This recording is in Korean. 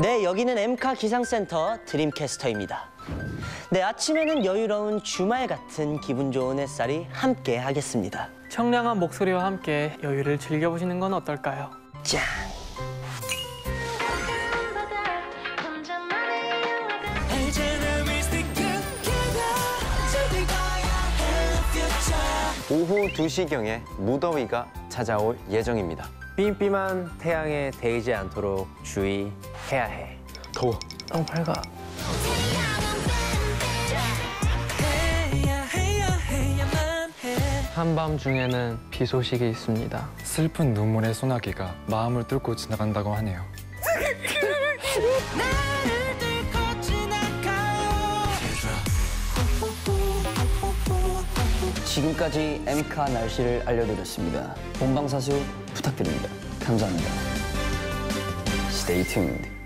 네, 여기는 엠카 기상센터 드림캐스터입니다. 네, 아침에는 여유로운 주말 같은 기분 좋은 햇살이 함께 하겠습니다. 청량한 목소리와 함께 여유를 즐겨보시는 건 어떨까요? 짠! 오후 2시경에 무더위가 찾아올 예정입니다. 삠삠한 태양에 데이지 않도록 주의해야 해. 더워. 너무 밝아. 한밤중에는 비 소식이 있습니다. 슬픈 눈물의 소나기가 마음을 뚫고 지나간다고 하네요. 지금까지 엠카 날씨를 알려드렸습니다. 본방사수 부탁드립니다. 감사합니다. Stay tuned.